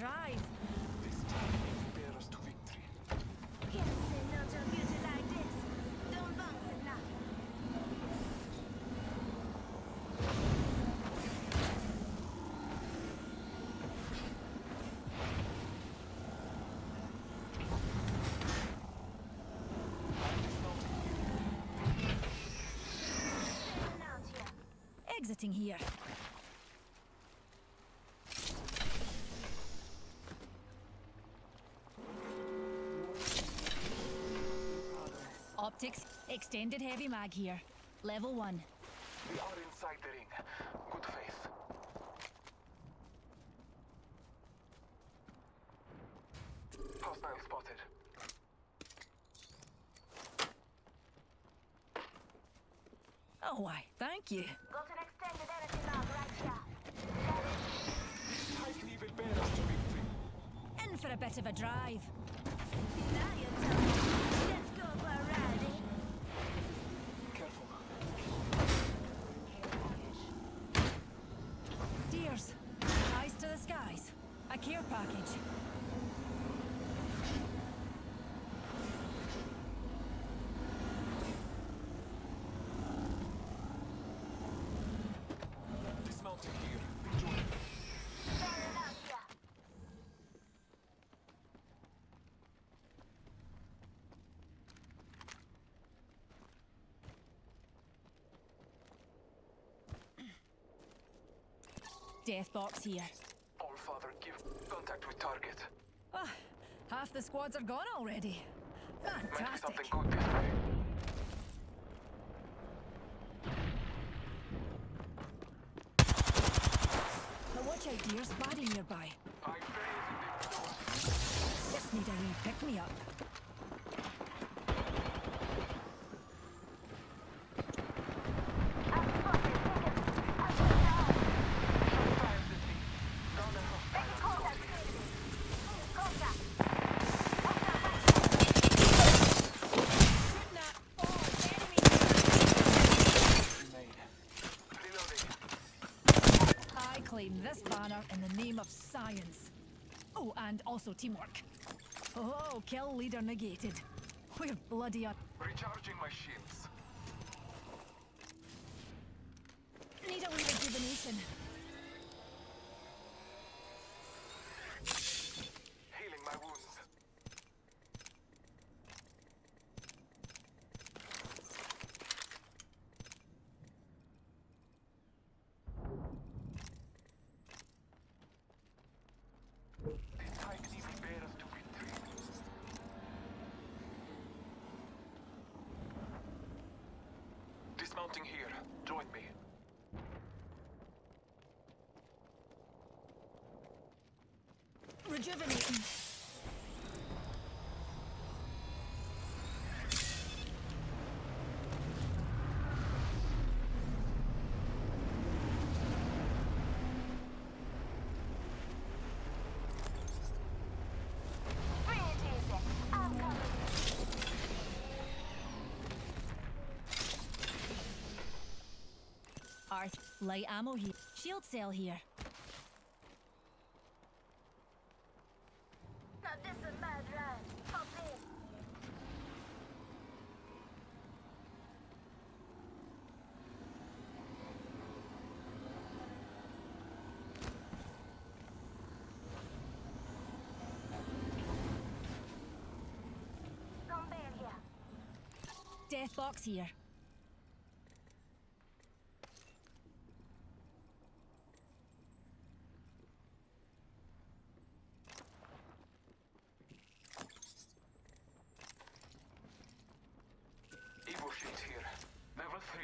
drive. This time will bear us to victory. Can't say no to a beauty like this. Don't bounce it now. Exiting here. Optics, extended heavy mag here. Level 1. We are inside the ring. Good faith. Hostile spotted. Oh, why, thank you. Got an extended energy log right here. This tightening will bear us to victory. In for a bit of a drive. Now you're telling me. Let's go for a ride, eh? Careful. Deers, eyes to the skies. A care package. Dismounting here. Join me. Better out here. Death box here. All Father, give contact with target. Ah, half the squads are gone already. Might be Fantastic. something good this way. But watch out, dears. Body nearby. I failed in the door. Just need a wee pick-me-up. I'm spotted. I'm Fires at me. Down and hostile on contact. Contact. Could not fall. Enemy. remain. Reloading. I claim this banner in the name of science. Oh, and also teamwork. Oh, kill leader negated. We're bloody up. Recharging my shields. Need a wee rejuvenation. Healing my wounds. This tightening will bear us to victory. Dismounting here. Join me. Rejuvenating. Free it easy. I'm coming. Arth, light ammo here. Shield cell here. Now this is a mad ride. Hop in. Conveyor here. Death box here. Evo shield here. Level 3.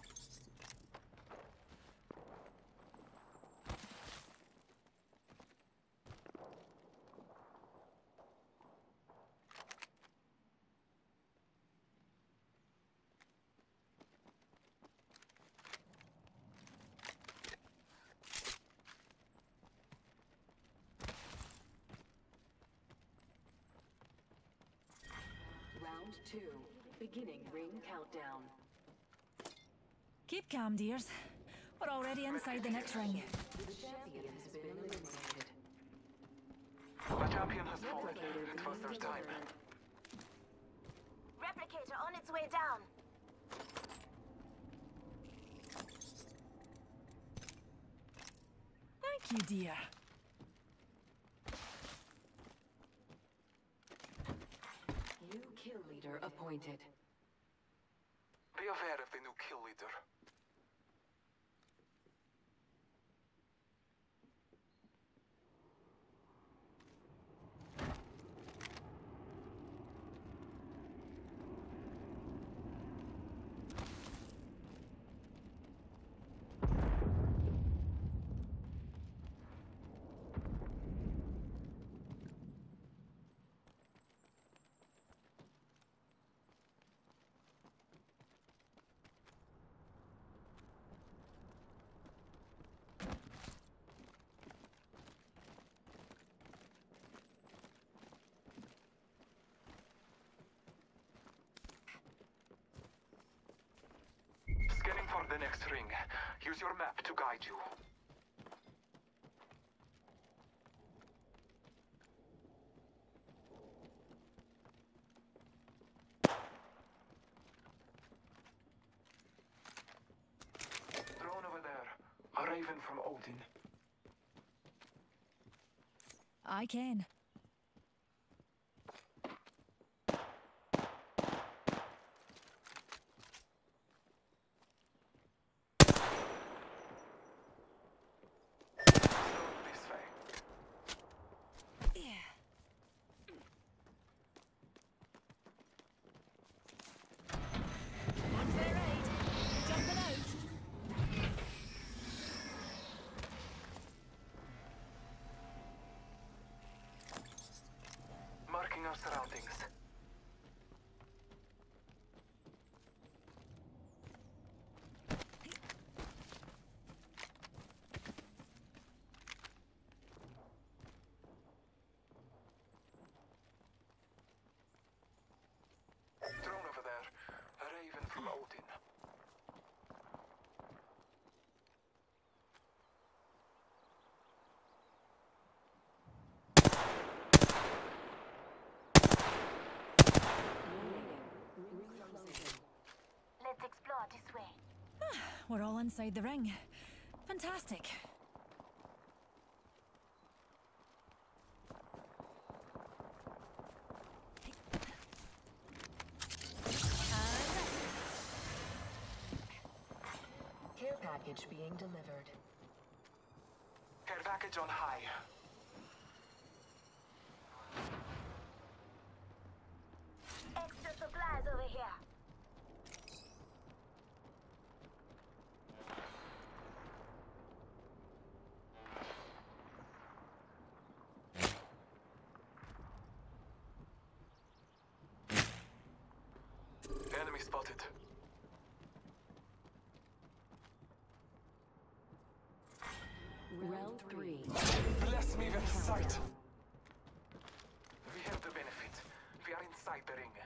Round 2. Beginning ring countdown. Keep calm, dears. We're already inside the next ring. The champion has been eliminated. Champion has fallen. It was their time. Replicator on its way down. Thank you, dear. New kill leader appointed. Be aware of the new kill leader. Scanning for the next ring. Use your map to guide you. Drone over there. A raven from Odin. I can. This way. Yeah. One for a ride. Jumping out. Marking our surroundings. Drone over there. A raven from Odin. Let's explore this way. We're all inside the ring. Fantastic. Care package being delivered. Care package on high. Extra supplies over here. Enemy spotted. Round 3. Bless me with sight. We have the benefit. We are inside the ring.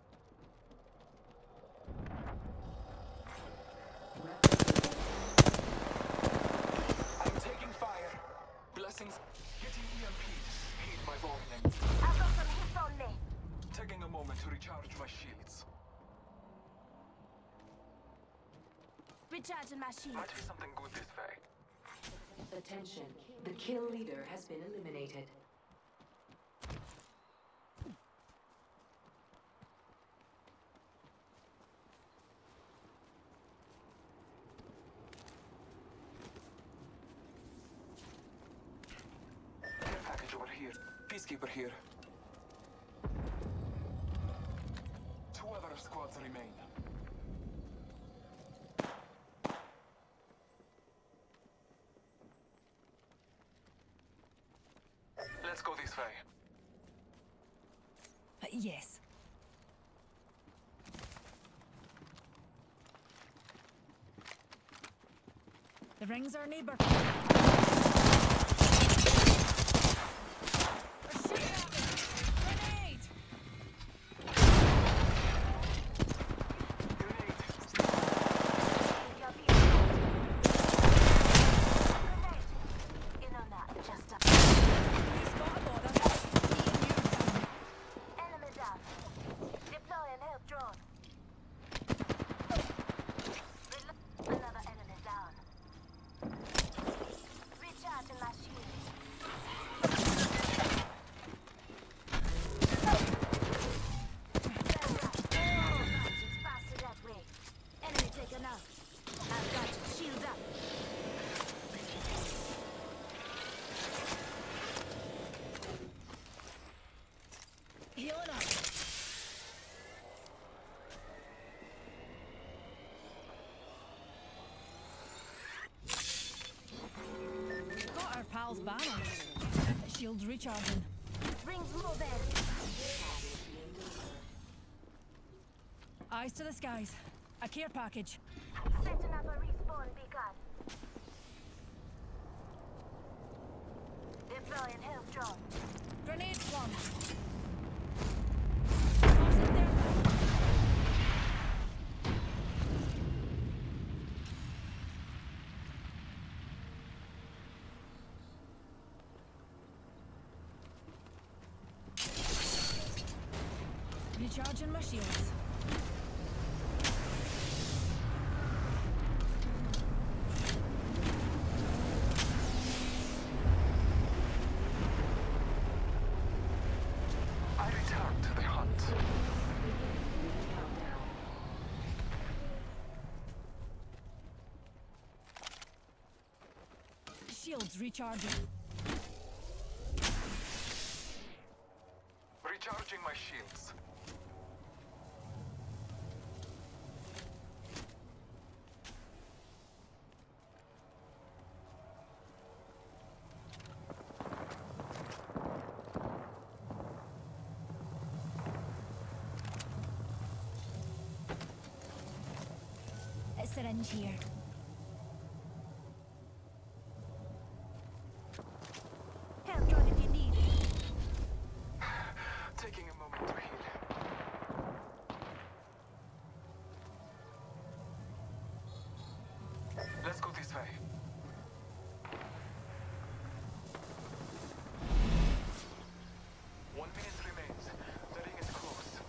I'm taking fire. Blessings. Getting EMPs. Heed my warning. I've got some hits on me. Taking a moment to recharge my shields. Recharging my shield. Might be something good this way. Attention. The kill leader has been eliminated. Care package over here. Peacekeeper here. 2 other squads remain. Let's go this way. Yes. The ring's our neighbour. They're shooting at me! Grenade! Your vehicle. Grenade. In on that, just up. We spot a border. drawn. Another enemy down. Recharging my shields. It's faster that way. Enemy taken out. I've got you. Shields up. Healing up. Got our pal's banner. Shields recharging. Rings moving. Eyes to the skies. A care package. Setting up a respawn beacon. Deploying health drone. Grenade flung. Toss it there. Recharging my shields. I return to the hunt. Shields recharging. Recharging my shields. A syringe here. Health drone if you need it. Taking a moment to heal. Let's go this way. One minute remains. The ring is close.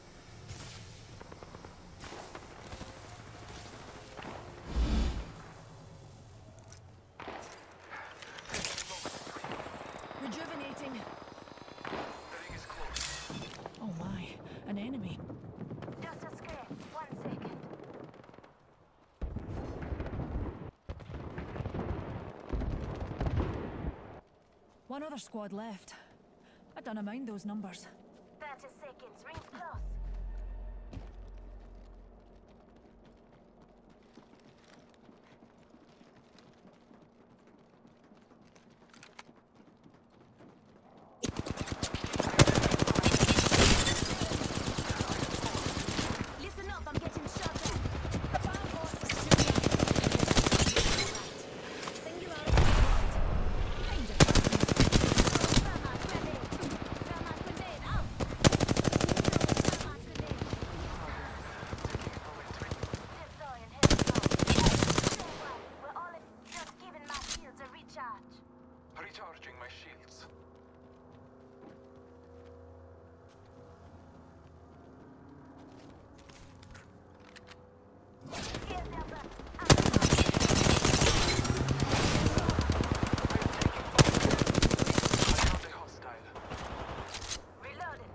Rejuvenating. The ring is close. Oh my, an enemy. Just a scrape. 1 second. One other squad left. I don't mind those numbers. 30 seconds. Rings close. Listen up, I'm getting shot at. Singularity deployed. Kind of happened. Thermite grenade. Thermite grenade out. Thermite grenade. Deploying heavy drone. We're all just giving my shields a recharge. Recharging my shields. Here's their back. I found a hostile. Reloading.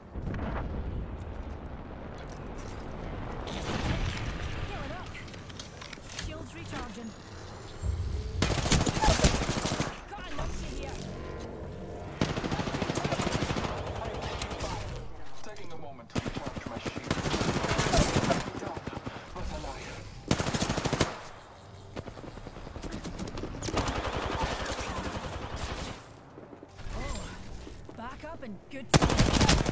Healing up. Shields recharging. Got a numpty here. Taking a moment to recharge my shield. Down, but alive. Back up and good.